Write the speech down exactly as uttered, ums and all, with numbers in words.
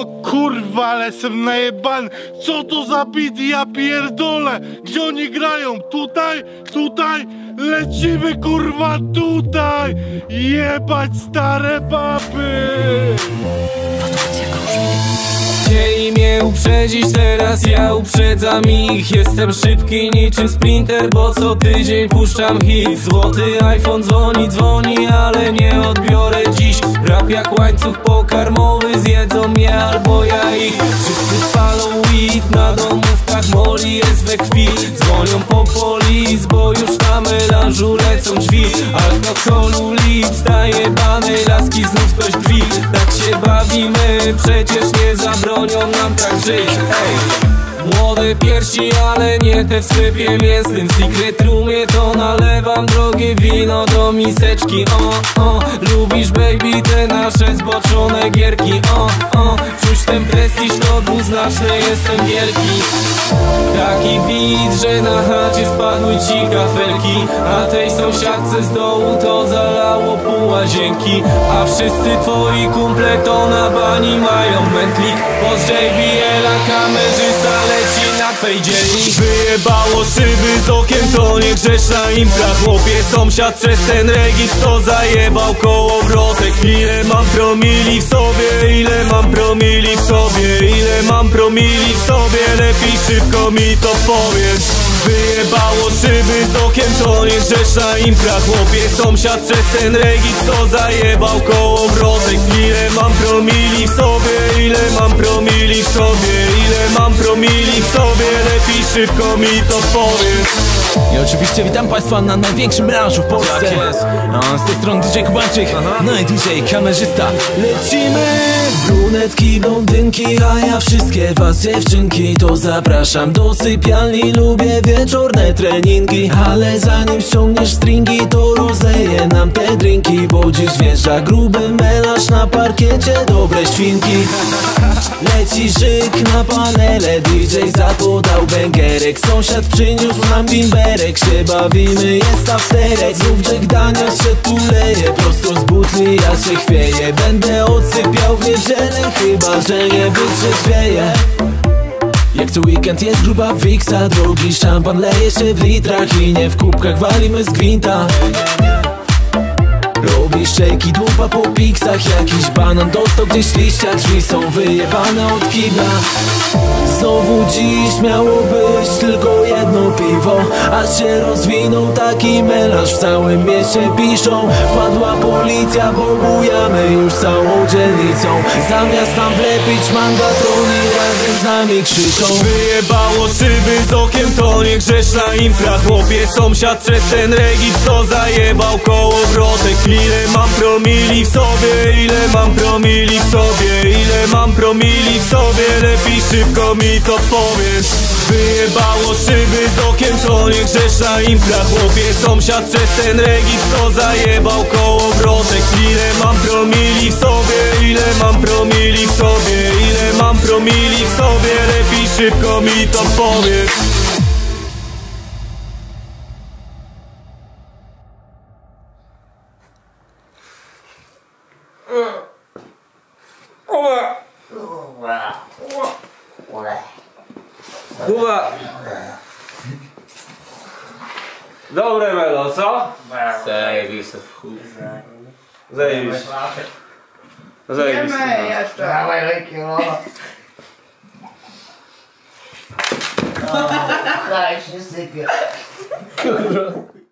O kurwa, ale jestem najebany. Co to za beat, ja pierdolę. Gdzie oni grają? Tutaj? Tutaj? Lecimy kurwa tutaj. Jebać stare baby. Chcieli mnie uprzedzić, teraz ja uprzedzam ich. Jestem szybki niczym sprinter, bo co tydzień puszczam hit. Złoty iPhone dzwoni, dzwoni, ale nie odbiorę dziś. Rap jak łańcuch pokarmowy, zjedzą mnie albo ja ich. Wszyscy palą weed, na domówkach moli jest we krwi. Dzwonią po polis, bo już na melanżu lecą drzwi. Alkoholu lips, zajebane laski znów ktoś drzwi. Tak się bawimy, przecież nie zabronią nam tak żyć. Ej, młode piersi, ale nie te w sklepie mięsnym. W secret roomie to nalewam drogie wino do miseczki. O, o, lubisz baby te nasze zboczone gierki. O, o, czuć ten prestiż to dwuznaczny, jestem wielki. Taki beat, że na chacie spadły ci kafelki, a tej sąsiadce z dołu to zalało pół łazienki. A wszyscy twoi kumple to na bani mają mętlik. Poz J B L-a kamerzysta leci na twej dzielni. Wyjebało szyby z okien, to nie grzeszna impra. Chłopie, sąsiad przez ten regis to zajebał kołowrotek. Ile mam promili w sobie, ile mam promili w sobie, ile mam promili w sobie, lepiej szybko mi to powiedz. Wyjebało szyby z okien, to nie grzeszna impra. Chłopie, sąsiad przez ten regis to zajebał kołowrotek. Ile mam promili w sobie, ile mam promili w sobie, ile mam promili w sobie, lepiej szybko mi to powiedz. I oczywiście witam państwa na największym melanżu w Polsce. Tak jest. A z tej strony D J Kubańczyk, no i D J kamerzysta. Lecimy! Brunetki, blondynki, a ja wszystkie was dziewczynki to zapraszam do sypialni. Lubię wieczorne treningi, ale zanim ściągniesz stringi, to rozleję nam te drinki. Bo dziś wjeżdża gruby melanż, na parkiecie dobre świnki. Leci żyk na panele, D J zapodał bęgerek. Sąsiad przyniósł nam bimberek, się bawimy, jest afterek. Znów Jack Daniels się tu leje, prosto z butli ja się chwieję. Będę odsypiał w niedzielę, chyba że nie wytrzeźwieję. Jak co weekend jest gruba wiksa, drogi szampan leje się w litrach i nie w kubkach walimy z gwinta. Robisz szejki, dupa po piksach, jakiś banan dostał gdzieś liścia, drzwi są wyjebane od kibla. Znowu dziś miało być tylko jedno piwo, aż się rozwinął taki melanż, w całym mieście piszą. Wpadła policja, bo bujamy już całą dzielnicą. Zamiast nam wlepić mandatroni, razem z nami krzyczą. Wyjebało szyby z okien, to nie grzeszna impra. Chłopie, sąsiad przez ten regis to zajebał kołowrotek. Ile mam promili w sobie, ile mam promili w sobie, ile mam promili w sobie, lepiej szybko mi to powiedz. Wyjebało szyby z okien, to nie grzeszna impra. Chłopie, sąsiad przez ten regis to zajebał kołowrotek. Ile mam promili w sobie, ile mam promili w sobie, ile mam promili w sobie, lepiej szybko mi to powiedz. Kuba! Dobre melo, co? Zajebiste w chuj. Zajebiste. Zajebiste. Jemy jeszcze. Dawaj leki, no. Daj się sypie.